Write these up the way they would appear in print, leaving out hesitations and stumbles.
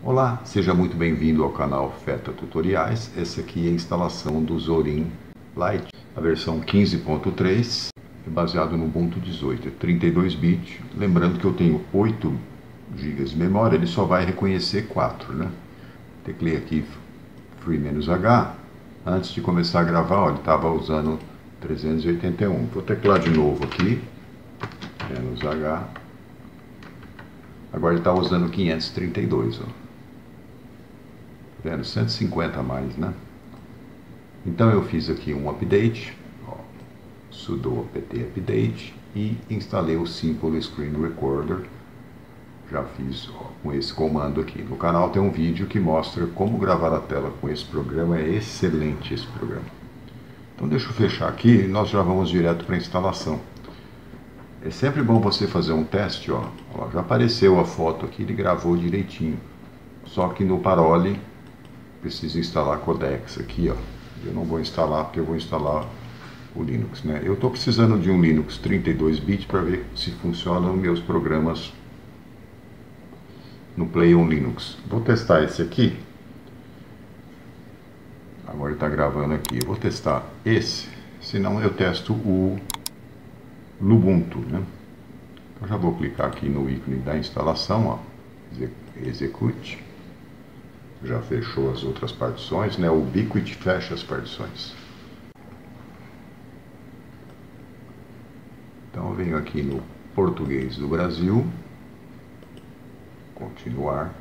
Olá, seja muito bem-vindo ao canal Feta Tutoriais. Essa aqui é a instalação do Zorin Lite, a versão 15.3, baseado no Ubuntu 18, 32 bits. Lembrando que eu tenho 8 GB de memória, ele só vai reconhecer 4, né? Teclei aqui Free-H. Antes de começar a gravar, ó, ele estava usando 381. Vou teclar de novo aqui, -H. Agora ele está usando 532, ó. Vendo? 150 a mais, né? Então eu fiz aqui um update, ó, sudo apt update, e instalei o Simple Screen Recorder. Já fiz, ó, com esse comando aqui. No canal tem um vídeo que mostra como gravar a tela com esse programa. É excelente esse programa. Então deixa eu fechar aqui e nós já vamos direto para a instalação. É sempre bom você fazer um teste, ó. Ó, já apareceu a foto aqui, ele gravou direitinho. Só que no Parole precisa instalar codecs aqui, ó. Eu não vou instalar porque eu vou instalar o Linux, né? Eu estou precisando de um Linux 32 bits para ver se funcionam meus programas no Play on Linux. Vou testar esse aqui. Agora ele está gravando aqui. Eu vou testar esse, senão eu testo o Lubuntu, né? Então já vou clicar aqui no ícone da instalação, ó. Execute. Já fechou as outras partições, né? O Ubiquiti fecha as partições. Então eu venho aqui no português do Brasil, continuar,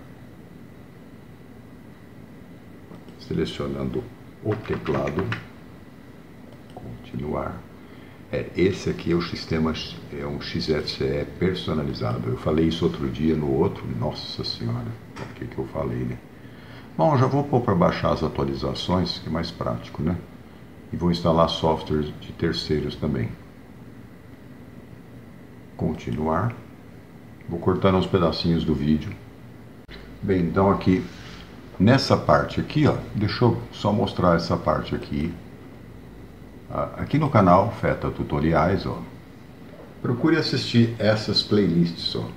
selecionando o teclado, continuar. Esse aqui é o sistema, é um XFCE personalizado. Eu falei isso outro dia no outro, nossa senhora, o que eu falei, né? Bom, já vou pôr para baixar as atualizações, que é mais prático, né? E vou instalar softwares de terceiros também. Continuar. Vou cortando uns pedacinhos do vídeo. Bem, então aqui, nessa parte aqui, ó, deixa eu só mostrar essa parte aqui. Aqui no canal Feta Tutoriais, ó, procure assistir essas playlists, ó.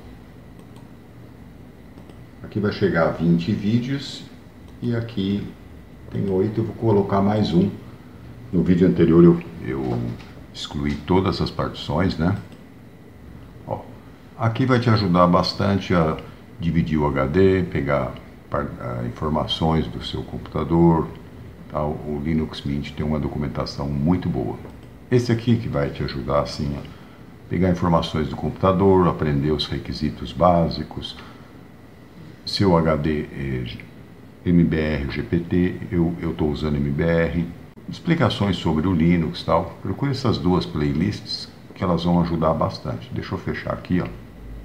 Aqui vai chegar a 20 vídeos. E aqui tem 8, eu vou colocar mais um. No vídeo anterior eu excluí todas as partições, né? Ó, aqui vai te ajudar bastante a dividir o HD, pegar informações do seu computador. Tal. O Linux Mint tem uma documentação muito boa. Esse aqui que vai te ajudar assim, a pegar informações do computador, aprender os requisitos básicos. Seu HD MBR, GPT, eu estou usando MBR, explicações sobre o Linux e tal. Procure essas duas playlists que elas vão ajudar bastante. Deixa eu fechar aqui, ó.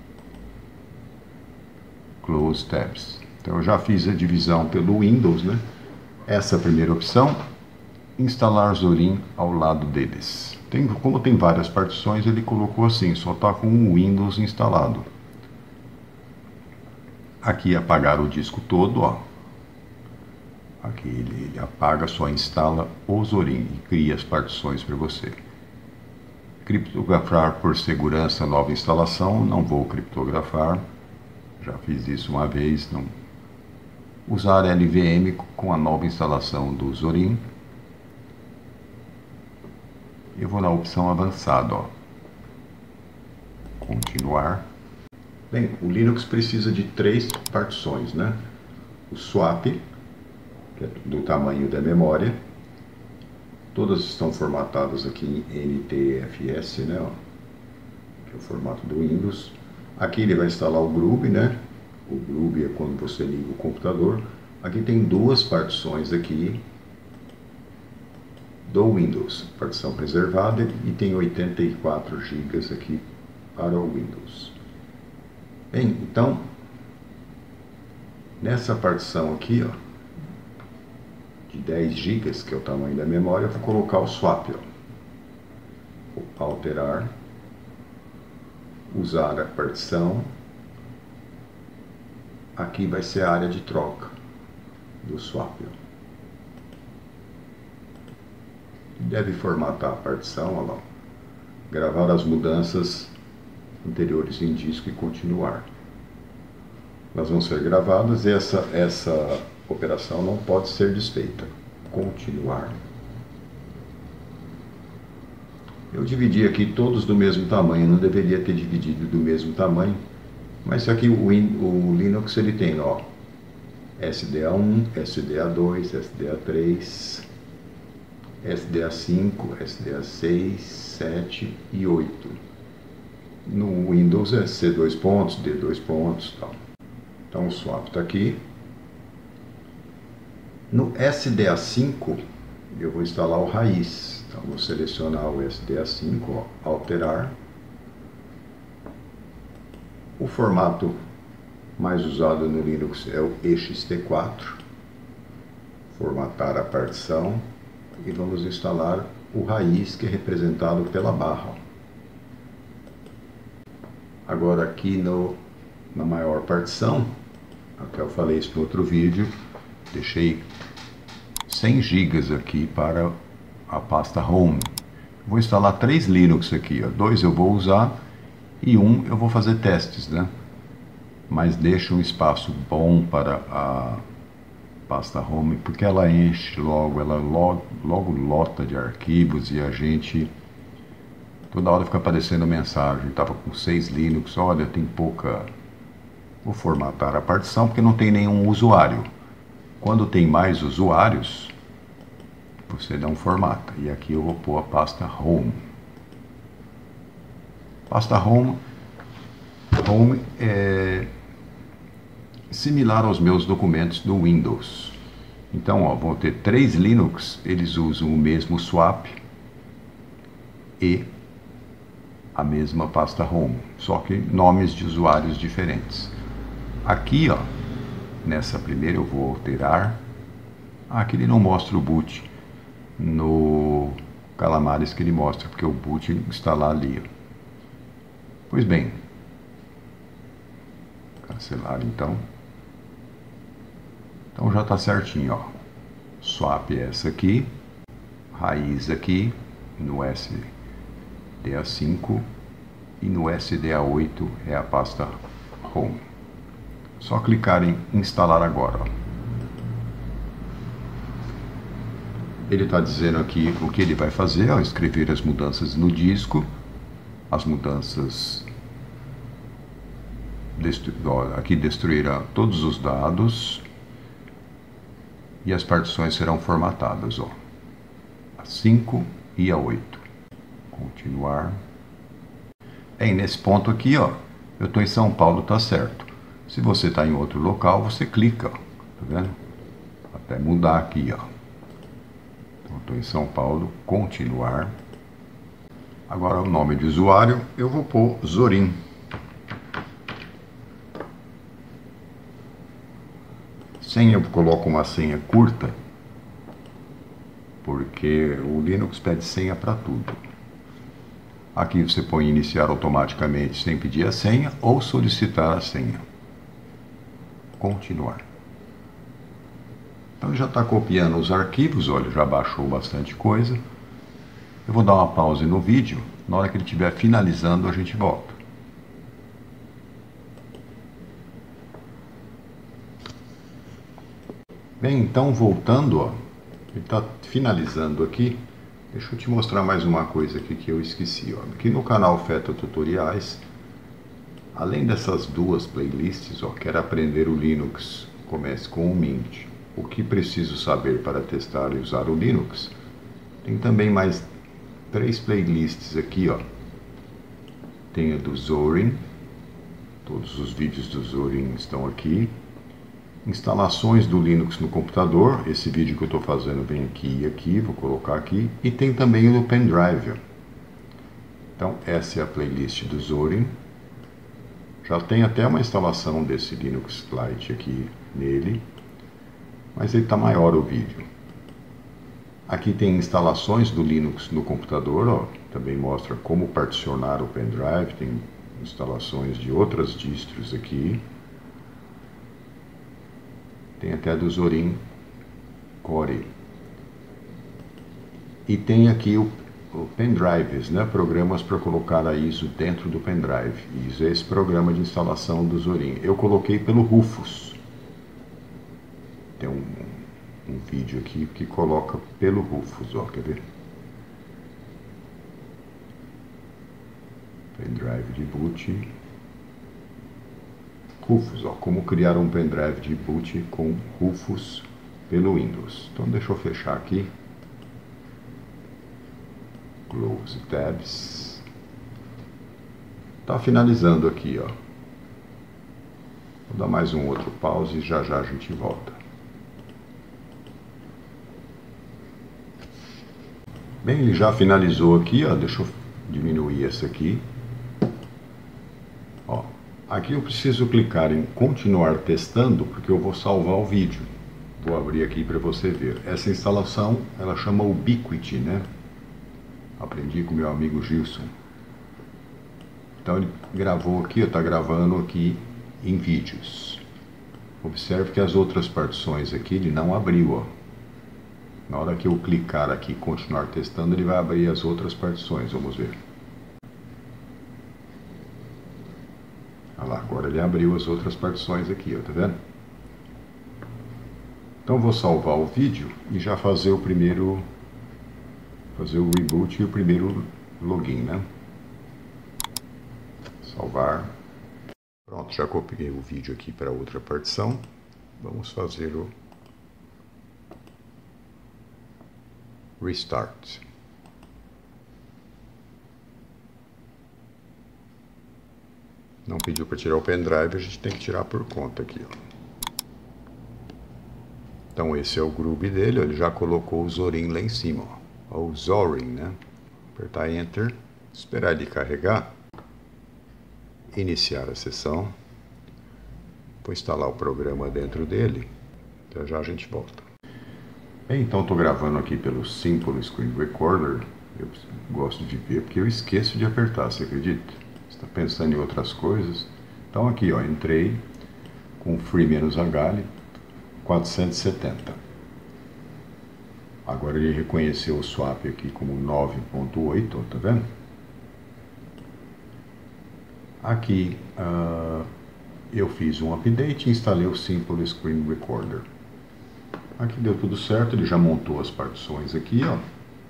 Close Tabs. Então eu já fiz a divisão pelo Windows, né? Essa é a primeira opção, instalar Zorin ao lado deles. Como tem várias partições, ele colocou assim, só está com o Windows instalado. Aqui apagar o disco todo, ó. Aqui ele apaga, só instala o Zorin e cria as partições para você. Criptografar por segurança nova instalação, não vou criptografar, já fiz isso uma vez. Não. Usar LVM com a nova instalação do Zorin. Eu vou na opção avançada, ó. Continuar. Bem, o Linux precisa de 3 partições, né? O swap, que é do tamanho da memória. Todas estão formatadas aqui em NTFS, né? Ó, que é o formato do Windows. Aqui ele vai instalar o Grub, né? O Grub é quando você liga o computador. Aqui tem 2 partições aqui do Windows, partição preservada, e tem 84 GB aqui para o Windows. Bem, então, nessa partição aqui, ó, de 10 GB, que é o tamanho da memória, eu vou colocar o swap, ó. Vou alterar, usar a partição. Aqui vai ser a área de troca do swap, ó. Deve formatar a partição, ó lá. Gravar as mudanças anteriores em disco e continuar. elas vão ser gravadas e essa operação não pode ser desfeita. Continuar. Eu dividi aqui todos do mesmo tamanho, não deveria ter dividido do mesmo tamanho, mas aqui o Linux ele tem, ó, SDA1, SDA2, SDA3, SDA5, SDA6, 7 e 8. No Windows é C2 pontos, D2 pontos, tal. Então o swap está aqui. No SDA5 eu vou instalar o raiz. Então vou selecionar o SDA5, ó, alterar. O formato mais usado no Linux é o ext4. Formatar a partição e vamos instalar o raiz, que é representado pela barra. Agora aqui na maior partição, até eu falei isso no outro vídeo, deixei 100 GB aqui para a pasta Home. Vou instalar 3 Linux aqui, ó. 2 eu vou usar e 1 eu vou fazer testes, né? Mas deixo um espaço bom para a pasta Home, porque ela enche logo, ela logo lota de arquivos e a gente toda hora fica aparecendo mensagem. Estava com 6 Linux, olha, tem pouca. Vou formatar a partição porque não tem nenhum usuário. Quando tem mais usuários, você não formata. E aqui eu vou pôr a pasta Home. Pasta Home é similar aos meus documentos do Windows. Então, ó, vão ter 3 Linux, eles usam o mesmo swap e a mesma pasta Home, só que nomes de usuários diferentes. Aqui, ó, nessa primeira eu vou alterar. Aqui ele não mostra o boot. No Calamares que ele mostra, porque o boot está lá ali. Pois bem, cancelar então. Então já está certinho, ó. Swap é essa aqui, raiz aqui no SDA5 e no SDA8 é a pasta Home. Só clicar em instalar agora, ó. Ele está dizendo aqui o que ele vai fazer, ó, escrever as mudanças no disco, as mudanças, aqui destruirá todos os dados e as partições serão formatadas, ó, a 5 e a 8. Continuar. Bem, nesse ponto aqui, ó, eu estou em São Paulo, tá certo. Se você está em outro local, você clica, ó, tá vendo? Até mudar aqui, ó. Estou em São Paulo, continuar. Agora o nome de usuário, eu vou pôr Zorin. Senha, eu coloco uma senha curta, porque o Linux pede senha para tudo. Aqui você põe iniciar automaticamente sem pedir a senha ou solicitar a senha. Continuar. Então já está copiando os arquivos, olha, já baixou bastante coisa. Eu vou dar uma pausa no vídeo, na hora que ele estiver finalizando a gente volta. Bem, então voltando, ó, ele está finalizando aqui. Deixa eu te mostrar mais uma coisa aqui que eu esqueci, ó. Aqui no canal Feta Tutoriais, além dessas 2 playlists, ó, quero aprender o Linux, comece com o Mint. O que preciso saber para testar e usar o Linux? Tem também mais 3 playlists aqui, ó. Tem a do Zorin, todos os vídeos do Zorin estão aqui. Instalações do Linux no computador, esse vídeo que eu estou fazendo vem aqui e aqui, vou colocar aqui. E tem também o do pendrive. Então essa é a playlist do Zorin. Já tem até uma instalação desse Linux Lite aqui nele, mas ele está maior o vídeo. Aqui tem instalações do Linux no computador, ó, também mostra como particionar o pendrive, tem instalações de outras distros aqui. Tem até do Zorin Core. E tem aqui pendrives, né? Programas para colocar a ISO dentro do pendrive. ISO é esse programa de instalação do Zorin. Eu coloquei pelo Rufus. Tem um vídeo aqui que coloca pelo Rufus, ó, quer ver? Pendrive de boot. Rufus, ó, como criar um pendrive de boot com Rufus pelo Windows. Então deixa eu fechar aqui. Close tabs. Tá finalizando aqui, ó. Vou dar mais um outro pause e já já a gente volta. Bem, ele já finalizou aqui, ó. Deixa eu diminuir esse aqui. Ó, aqui eu preciso clicar em continuar testando, porque eu vou salvar o vídeo. Vou abrir aqui para você ver. Essa instalação, ela chama Ubiquiti, né? Aprendi com meu amigo Gilson. Então ele gravou aqui, está gravando aqui em vídeos. Observe que as outras partições aqui ele não abriu, ó. Na hora que eu clicar aqui continuar testando, ele vai abrir as outras partições, vamos ver. Olha lá, agora ele abriu as outras partições aqui, ó, tá vendo? Então vou salvar o vídeo e já fazer o primeiro, fazer o reboot e o primeiro login, né? Salvar. Pronto, já copiei o vídeo aqui para outra partição. Vamos fazer o restart. Não pediu para tirar o pendrive, a gente tem que tirar por conta aqui, ó. Então esse é o groove dele, ó, ele já colocou o Zorin lá em cima, ó. O Zorin, né? Apertar Enter, esperar ele carregar, iniciar a sessão, vou instalar o programa dentro dele, já já a gente volta. Bem, então estou gravando aqui pelo Simple Screen Recorder. Eu gosto de ver porque eu esqueço de apertar, você acredita? Você está pensando em outras coisas. Então aqui, ó, entrei com Free-H 470. Agora ele reconheceu o swap aqui como 9.8, tá vendo? Aqui eu fiz um update e instalei o Simple Screen Recorder. Aqui deu tudo certo, ele já montou as partições aqui, ó.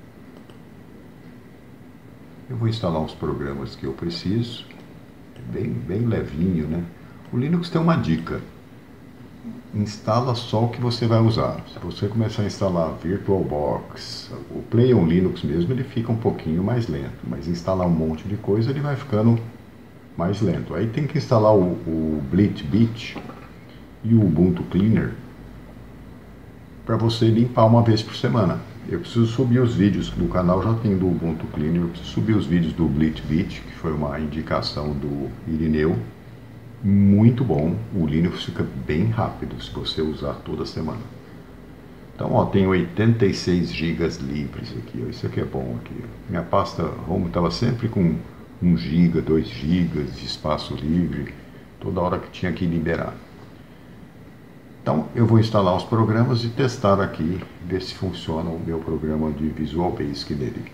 Eu vou instalar uns programas que eu preciso, bem levinho, né? O Linux tem uma dica, instala só o que você vai usar. Se você começar a instalar VirtualBox, o Play on Linux mesmo, ele fica um pouquinho mais lento, mas instalar um monte de coisa, ele vai ficando mais lento. Aí tem que instalar o BlitBit e o Ubuntu Cleaner, para você limpar uma vez por semana. Eu preciso subir os vídeos do canal, já tem do Ubuntu Cleaner, eu preciso subir os vídeos do BlitBit, que foi uma indicação do Irineu. Muito bom, o Linux fica bem rápido se você usar toda semana. Então, ó, tem 86 GB livres aqui, ó, isso aqui é bom aqui. Minha pasta ROM estava sempre com 1 GB, 2 GB de espaço livre, toda hora que tinha que liberar. Então eu vou instalar os programas e testar aqui, ver se funciona o meu programa de Visual Basic nele.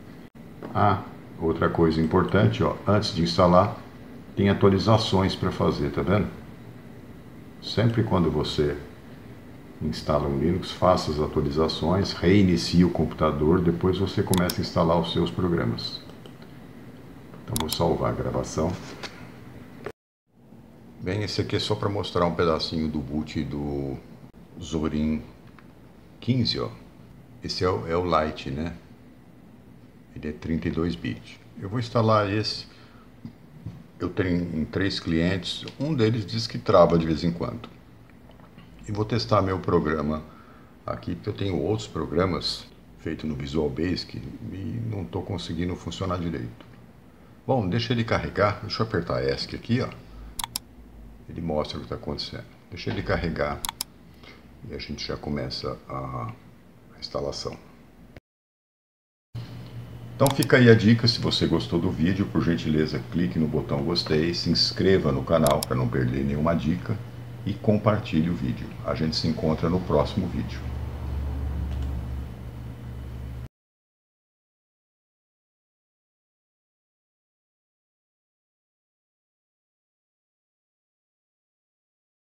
Outra coisa importante, ó, antes de instalar, tem atualizações para fazer, tá vendo? Sempre quando você instala um Linux, faça as atualizações, reinicie o computador, depois você começa a instalar os seus programas. Então vou salvar a gravação. Bem, esse aqui é só para mostrar um pedacinho do boot do Zorin 15, ó. Esse é o Lite, né? Ele é 32 bits. Eu vou instalar esse. Eu tenho em 3 clientes. Um deles diz que trava de vez em quando. E vou testar meu programa aqui, porque eu tenho outros programas feitos no Visual Basic e não estou conseguindo funcionar direito. Bom, deixa ele carregar. Deixa eu apertar ESC aqui, ó. Ele mostra o que está acontecendo. Deixa ele carregar e a gente já começa a instalação. Então fica aí a dica, se você gostou do vídeo, por gentileza clique no botão gostei, se inscreva no canal para não perder nenhuma dica e compartilhe o vídeo. A gente se encontra no próximo vídeo.